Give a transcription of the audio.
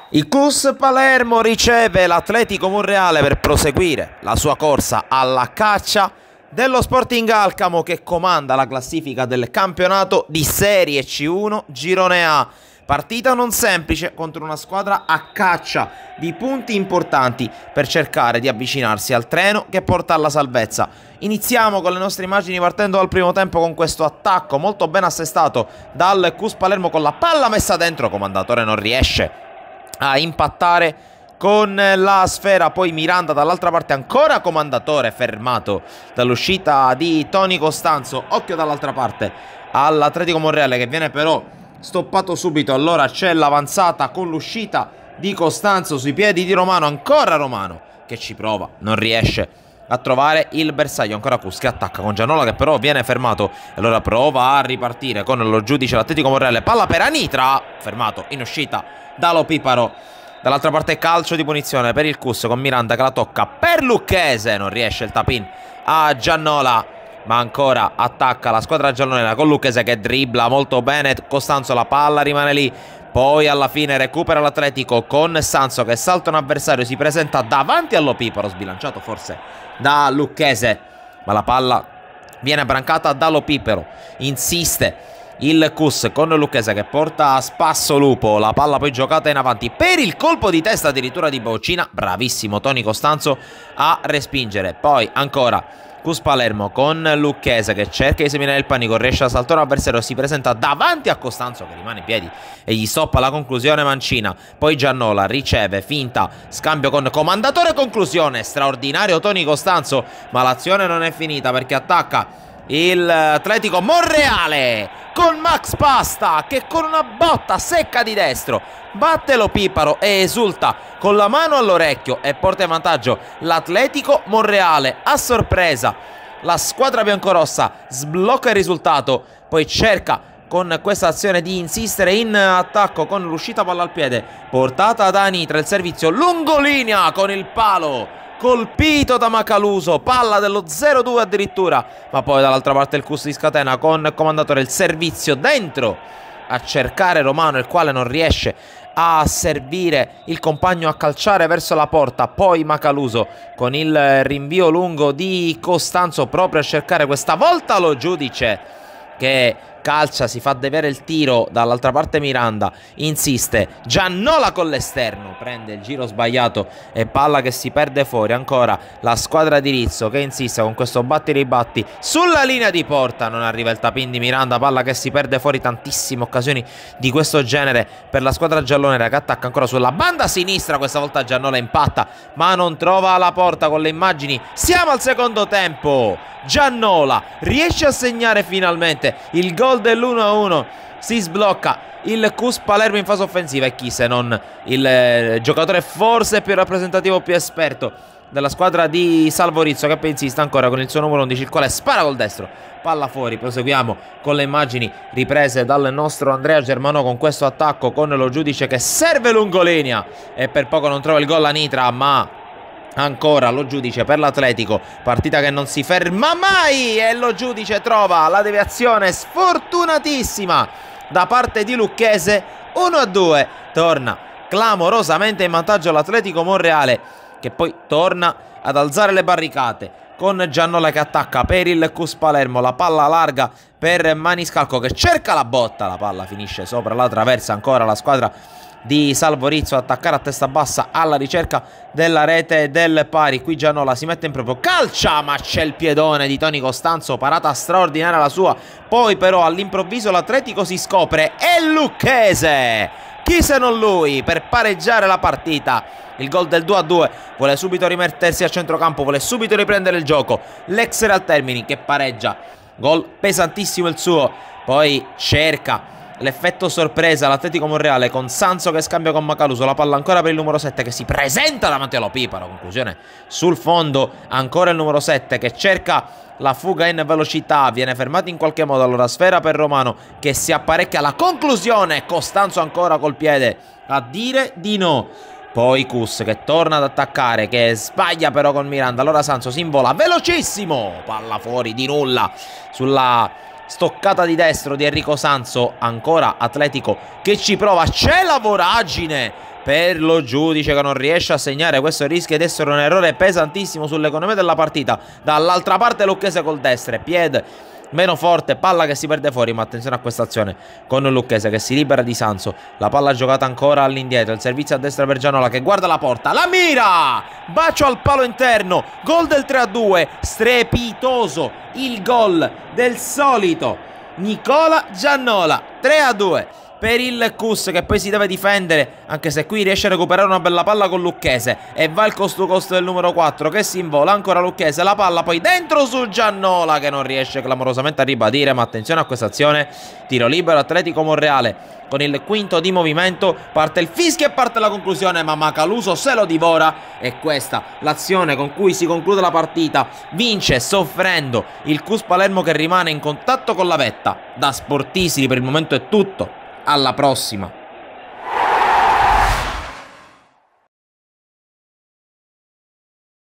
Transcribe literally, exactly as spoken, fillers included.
Il Cus Palermo riceve l'Atletico Monreale per proseguire la sua corsa alla caccia dello Sporting Alcamo, che comanda la classifica del campionato di Serie C uno Girone A. Partita non semplice contro una squadra a caccia di punti importanti per cercare di avvicinarsi al treno che porta alla salvezza. Iniziamo con le nostre immagini partendo dal primo tempo con questo attacco molto ben assestato dal Cus Palermo, con la palla messa dentro. Commendatore non riesce a impattare con la sfera, poi Miranda dall'altra parte, ancora Commendatore fermato dall'uscita di Tony Costanzo. Occhio dall'altra parte all'Atletico Monreale che viene però stoppato subito. Allora c'è l'avanzata con l'uscita di Costanzo sui piedi di Romano, ancora Romano che ci prova, non riesce a trovare il bersaglio. Ancora Cus che attacca con Giannola che però viene fermato, allora prova a ripartire con lo giudice l'Atletico Monreale, palla per Anitra, fermato in uscita da Lo Piparo. Dall'altra parte calcio di punizione per il Cus con Miranda che la tocca per Lucchese, non riesce il tap-in a Giannola, ma ancora attacca la squadra giallonera con Lucchese che dribbla molto bene. Costanzo, la palla rimane lì, poi alla fine recupera l'Atletico con Sanzo che salta un avversario, si presenta davanti allo Piparo, sbilanciato forse da Lucchese, ma la palla viene brancata da Lo Piparo. Insiste il Cus con Lucchese che porta a spasso Lupo, la palla poi giocata in avanti per il colpo di testa addirittura di Baucina, bravissimo Tony Costanzo a respingere. Poi ancora Cus Palermo con Lucchese che cerca di seminare il panico, riesce a saltare un avversario, si presenta davanti a Costanzo che rimane in piedi e gli stoppa la conclusione Mancina. Poi Giannola riceve, finta, scambio con Commendatore, conclusione, straordinario Tony Costanzo, ma l'azione non è finita perché attacca il Atletico Monreale con Max Pasta che con una botta secca di destro batte Lo Piparo e esulta con la mano all'orecchio e porta in vantaggio l'Atletico Monreale. A sorpresa la squadra biancorossa sblocca il risultato, poi cerca con questa azione di insistere in attacco con l'uscita palla al piede portata da Anitra, il servizio lungolinea con il palo colpito da Macaluso, palla dello zero due addirittura, ma poi dall'altra parte il Cus di scatena con Commendatore, il servizio dentro a cercare Romano, il quale non riesce a servire il compagno a calciare verso la porta. Poi Macaluso con il rinvio lungo di Costanzo proprio a cercare questa volta lo giudice che calcia, si fa deviare il tiro. Dall'altra parte Miranda insiste, Giannola con l'esterno prende il giro sbagliato e palla che si perde fuori. Ancora la squadra di Rizzo che insiste con questo batti ribatti sulla linea di porta, non arriva il tap-in di Miranda, palla che si perde fuori. Tantissime occasioni di questo genere per la squadra giallonera che attacca ancora sulla banda sinistra, questa volta Giannola impatta ma non trova la porta. Con le immagini siamo al secondo tempo, Giannola riesce a segnare finalmente il gol dell'uno a uno, si sblocca il Cus Palermo in fase offensiva e chi se non il eh, giocatore forse più rappresentativo, più esperto della squadra di Salvo Rizzo che poi insiste ancora con il suo numero undici, il quale spara col destro, palla fuori. Proseguiamo con le immagini riprese dal nostro Andrea Germanò con questo attacco con lo giudice che serve lungolinea e per poco non trova il gol a Nitra, ma ancora lo giudice per l'Atletico, partita che non si ferma mai e lo giudice trova la deviazione sfortunatissima da parte di Lucchese. Uno a due, torna clamorosamente in vantaggio l'Atletico Monreale che poi torna ad alzare le barricate con Giannola che attacca per il Cus Palermo, la palla larga per Maniscalco che cerca la botta, la palla finisce sopra la traversa. Ancora la squadra di Salvo Rizzo attaccare a testa bassa alla ricerca della rete del pari. Qui Giannola si mette in proprio, calcia ma c'è il piedone di Tony Costanzo, parata straordinaria la sua. Poi però all'improvviso l'Atletico si scopre e Lucchese, chi se non lui, per pareggiare la partita. Il gol del due a due, vuole subito rimettersi a centrocampo, vuole subito riprendere il gioco l'ex Real Termini che pareggia, gol pesantissimo il suo. Poi cerca l'effetto sorpresa l'Atletico Monreale con Sanzo che scambia con Macaluso, la palla ancora per il numero sette che si presenta davanti allo Piparo, conclusione sul fondo. Ancora il numero sette che cerca la fuga in velocità, viene fermato in qualche modo, allora sfera per Romano che si apparecchia alla conclusione. Costanzo ancora col piede a dire di no. Poi Cus che torna ad attaccare, che sbaglia però con Miranda, allora Sanzo si invola velocissimo, palla fuori di nulla sulla stoccata di destro di Enrico Sanzo, ancora Atletico che ci prova, c'è la voragine per lo giudice che non riesce a segnare, questo rischia di essere un errore pesantissimo sull'economia della partita. Dall'altra parte Lucchese col destro, piede meno forte, palla che si perde fuori, ma attenzione a questa azione con Lucchese che si libera di Sanzo, la palla giocata ancora all'indietro, il servizio a destra per Gianola che guarda la porta, la mira, bacio al palo interno, gol del tre a due, strepitoso il gol del solito Nicola Gianola, tre a due per il Cus che poi si deve difendere, anche se qui riesce a recuperare una bella palla con Lucchese e va il costo costo del numero quattro che si invola, ancora Lucchese, la palla poi dentro su Gianola che non riesce clamorosamente a ribadire, ma attenzione a questa azione, tiro libero Atletico Monreale con il quinto di movimento, parte il fischio e parte la conclusione, ma Macaluso se lo divora e questa l'azione con cui si conclude la partita, vince soffrendo il Cus Palermo che rimane in contatto con la vetta. Da Sportisili per il momento è tutto, alla prossima.